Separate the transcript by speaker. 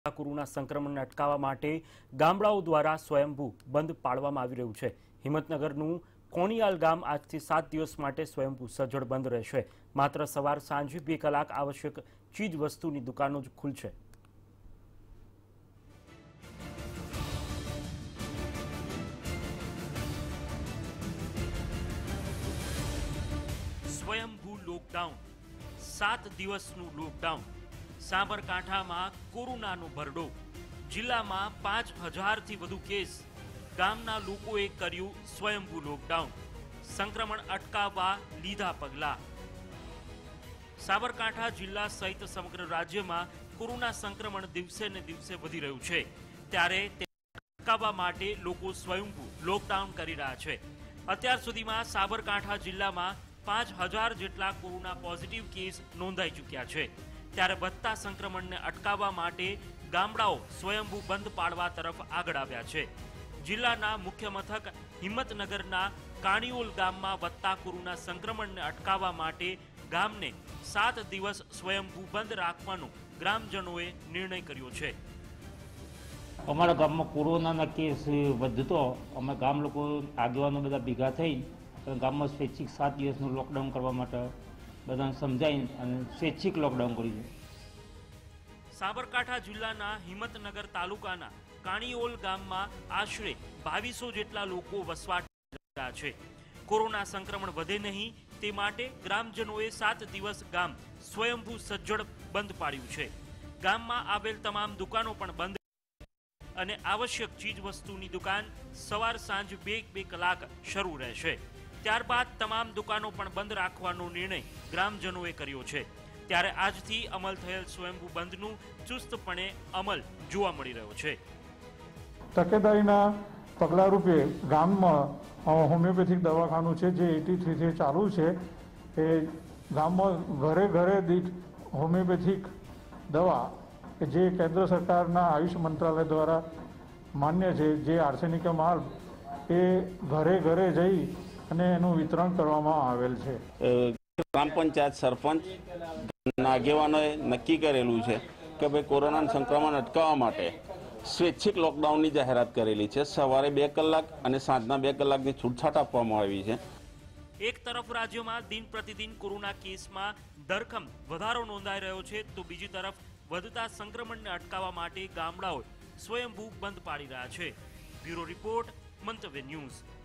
Speaker 1: Corona સંક્રમણને અટકાવવા માટે ગામડાઓ દ્વારા સ્વયંભૂ બંધ પાળવામાં આવી રહ્યું છે। હિંમતનગરનું કોણિયાલ ગામ આજથી 7 દિવસ માટે સ્વયંભૂ સજ્જડ બંધ રહેશે। માત્ર સવાર સાંજે 2 કલાક આવશ્યક ચીજ વસ્તુની દુકાનો જ ખુલશે। સ્વયંભૂ લોકડાઉન 7 દિવસનું લોકડાઉન। સાબરકાંઠામાં કોરોનાનો ભરડો। જિલ્લામાં 5000 થી વધુ કેસ। ગામના લોકોએ કર્યું સ્વયંભૂ લોકડાઉન। સંક્રમણ અટકાવવા લીધા પગલા। સાબરકાંઠા જિલ્લા સહિત સમગ્ર રાજ્યમાં કોરોના સંક્રમણ દિવસે ને દિવસે વધી રહ્યું છે, ત્યારે તે અટકાવવા માટે લોકો સ્વયંભૂ લોકડાઉન કરી રહ્યા છે। અત્યાર સુધીમાં સાબરકાંઠા જિલ્લામાં 5000 જેટલા કોરોના પોઝિટિવ કેસ નોંધાઈ ચૂક્યા છે। ત્યારે વધતા સંક્રમણને અટકાવવા માટે ગામડાઓ સ્વયંભૂ બંધ પાડવા તરફ આગળ આવ્યા છે। જિલ્લાના મુખ્ય મથક હિંમતનગરના કાણીઓલ ગામમાં વધતા કોરોના સંક્રમણને અટકાવવા માટે ગામને 7 દિવસ સ્વયંભૂ બંધ રાખવાનો ગ્રામજનોએ નિર્ણય કર્યો છે।
Speaker 2: અમારા ગામમાં કોરોનાના કેસ વધતો અમે ગામ લોકો આગેવાનો બધા ભેગા થઈ ગામમાં સ્વૈચ્છિક 7 દિવસનું લોકડાઉન કરવા માટે બધાને સમજાવી અને સ્વૈચ્છિક લોકડાઉન કર્યું છે।
Speaker 1: સાબરકાંઠા જિલ્લાના હિંમતનગર તાલુકાના કાણીઓલ ગામમાં આશરે 2200 જેટલા લોકો વસવાટ કરી રહ્યા છે। કોરોના સંક્રમણ વધે નહીં તે માટે ગ્રામજનોએ 7 દિવસ ગામ સ્વયંભૂ સજ્જડ બંધ પાડ્યું છે। ગામમાં આવેલ તમામ દુકાનો પણ બંધ અને આવશ્યક ચીજ વસ્તુની દુકાન સવાર સાંજ 2 કલાક શરૂ રહેશે। ત્યારબાદ તમામ દુકાનો પણ બંધ રાખવાનો નિર્ણય ગ્રામજનોએ કર્યો છે। ત્યારે આજથી અમલ થયેલ સ્વયંભૂ બંધનું ચુસ્તપણે અમલ જોવા મળી રહ્યો છે।
Speaker 3: તકેદારીના પગલા રૂપે ગામમાં હોમિયોપેથિક દવાખાનું છે જે 83 થી ચાલુ છે। એ ગામમાં ઘરે ઘરે દીઠ હોમિયોપેથિક દવા કે જે કેન્દ્ર સરકારના આયુષ મંત્રાલય દ્વારા માન્ય છે, જે આર્સેનિક માલ એ ઘરે ઘરે જઈ અને એનું વિતરણ કરવામાં આવેલ છે।
Speaker 4: ગ્રામ પંચાયત સરપંચ આગેવાનોએ નક્કી કરેલું છે કે ભાઈ કોરોનાનું સંક્રમણ અટકાવવા માટે સ્વૈચ્છિક લોકડાઉનની જાહેરાત કરેલી છે। સવારે 2 કલાક અને સાંજના 2 કલાકની છૂટછાટ આપવામાં આવી છે।
Speaker 1: એક તરફ રાજ્યમાં દિન પ્રતિદિન કોરોના કેસમાં ધરખમ વધારો નોંધાઈ રહ્યો છે, તો બીજી તરફ વધતા સંક્રમણને અટકાવવા માટે ગામડાઓ સ્વયંભૂ બંધ પાડી રહ્યા છે। Bureau report, Mantavya news.